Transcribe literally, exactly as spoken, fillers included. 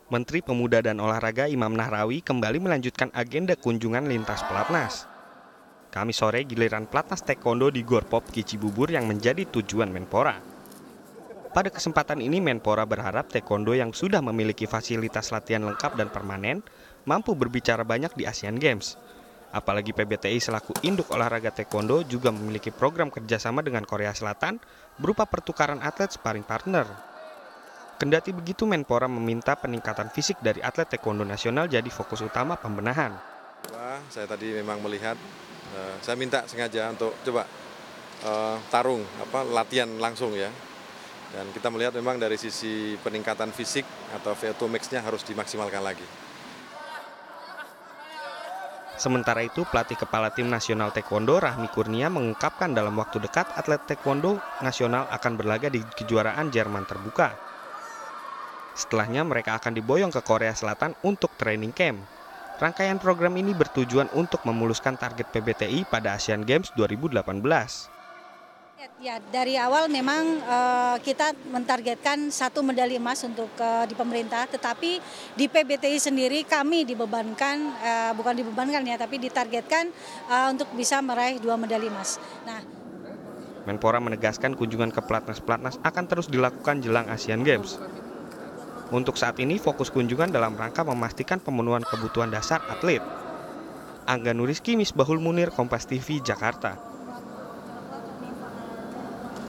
Menteri Pemuda dan Olahraga Imam Nahrawi kembali melanjutkan agenda kunjungan lintas pelatnas. Kamis sore giliran pelatnas taekwondo di Gor Pop Ki Cibubur yang menjadi tujuan Menpora. Pada kesempatan ini Menpora berharap taekwondo yang sudah memiliki fasilitas latihan lengkap dan permanen mampu berbicara banyak di Asian Games. Apalagi P B T I selaku induk olahraga taekwondo juga memiliki program kerjasama dengan Korea Selatan berupa pertukaran atlet sparring partner. Kendati begitu, Menpora meminta peningkatan fisik dari atlet taekwondo nasional jadi fokus utama pembenahan. Wah, saya tadi memang melihat, uh, saya minta sengaja untuk coba uh, tarung, apa latihan langsung ya. Dan kita melihat memang dari sisi peningkatan fisik atau V O dua max-nya harus dimaksimalkan lagi. Sementara itu, pelatih kepala tim nasional taekwondo Rahmi Kurnia mengungkapkan dalam waktu dekat atlet taekwondo nasional akan berlaga di kejuaraan Jerman terbuka. Setelahnya mereka akan diboyong ke Korea Selatan untuk training camp. Rangkaian program ini bertujuan untuk memuluskan target P B T I pada Asian Games dua ribu delapan belas. Ya, dari awal memang uh, kita mentargetkan satu medali emas untuk uh, di pemerintah, tetapi di P B T I sendiri kami dibebankan, uh, bukan dibebankan ya, tapi ditargetkan uh, untuk bisa meraih dua medali emas. Nah, Menpora menegaskan kunjungan ke pelatnas-pelatnas akan terus dilakukan jelang Asian Games. Untuk saat ini fokus kunjungan dalam rangka memastikan pemenuhan kebutuhan dasar atlet. Angga Nuriski, Misbahul Munir, Kompas T V, Jakarta.